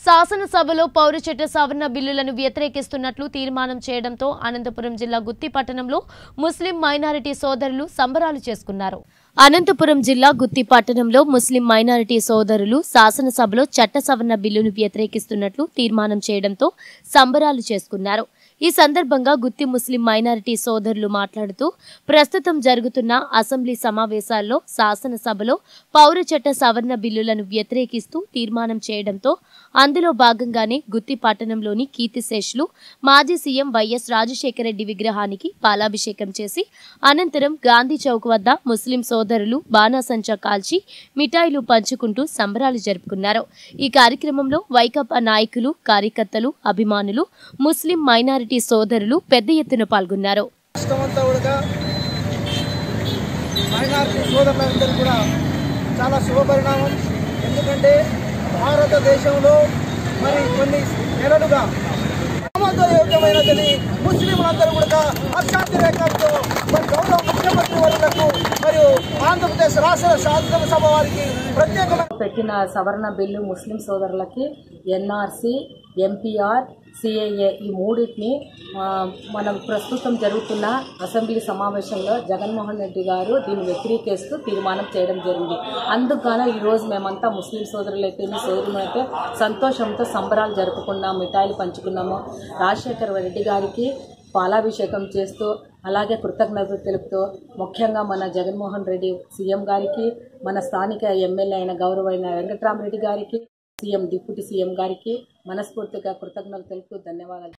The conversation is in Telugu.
శాసనసభలో పౌర చట్ట సవరణ బిల్లులను వ్యతిరేకిస్తున్నట్లు తీర్మానం చేయడంతో అనంతపురం జిల్లా గుత్తి పట్టణంలో ముస్లిం మైనారిటీ సోదరులు సంబరాలు చేసుకున్నారు. అనంతపురం జిల్లా గుత్తి పట్టణంలో ముస్లిం మైనారిటీ సోదరులు శాసనసభలో చట్ట సవరణ బిల్లును వ్యతిరేకిస్తున్నట్లు తీర్మానం చేయడంతో సంబరాలు చేసుకున్నారు. ఈ సందర్భంగా గుత్తి ముస్లిం మైనారిటీ సోదరులు మాట్లాడుతూ ప్రస్తుతం జరుగుతున్న అసెంబ్లీ సమావేశాల్లో శాసనసభలో పౌర చట్ట సవరణ బిల్లులను వ్యతిరేకిస్తూ తీర్మానం చేయడంతో అందులో భాగంగానే గుత్తి పట్టణంలోని కీర్తిశేషులు మాజీ సీఎం వైఎస్ రాజశేఖర రెడ్డి విగ్రహానికి పాలాభిషేకం చేసి అనంతరం గాంధీ చౌక్ వద్ద ముస్లిం సోదరులు బాణాసంచా కాల్చి మిఠాయిలు పంచుకుంటూ సంబరాలు జరుపుకున్నారు. ఈ కార్యక్రమంలో వైకాపా నాయకులు, కార్యకర్తలు, అభిమానులు, ముస్లిం మైనారిటీ సోదరులు పెద్ద ఎత్తున పాల్గొన్నారు. చాలా శుభపరిణామం. ఎందుకంటే భారతదేశంలో మరి కొన్ని నెలలుగా ఆమోదయోగ్యమైనదని ముస్లింలందరూ కూడా హర్షాతిరేకంతో మరి గౌరవ ముఖ్యమంత్రి వర్యులకు మరియు ఆంధ్రప్రదేశ్ రాష్ట్ర శాసనసభ వారికి ప్రత్యేకమైన పెట్టిన సవరణ బిల్లు ముస్లిం సోదరులకి ఎన్ఆర్సీ, ఎంపీఆర్, సిఏఏ ఈ మూడింటిని మనం ప్రస్తుతం జరుగుతున్న అసెంబ్లీ సమావేశంలో జగన్మోహన్ రెడ్డి గారు దీన్ని వ్యతిరేకిస్తూ తీర్మానం చేయడం జరిగింది. అందుకని ఈరోజు మేమంతా ముస్లిం సోదరులైతే సోదరులైతే సంతోషంతో సంబరాలు జరుపుకున్నాము, మిఠాయిలు పంచుకున్నాము. రాజశేఖర రెడ్డి గారికి పాలాభిషేకం చేస్తూ అలాగే కృతజ్ఞతలు తెలుపుతూ ముఖ్యంగా మన జగన్మోహన్ రెడ్డి సీఎం గారికి, మన స్థానిక ఎమ్మెల్యే అయిన గౌరవైన వెంకట్రామరెడ్డి గారికి, సీఎం డిప్యూటీ సీఎం గారికి మనస్ఫూర్తిగా కృతజ్ఞతలు తెలుపుతూ ధన్యవాదాలు.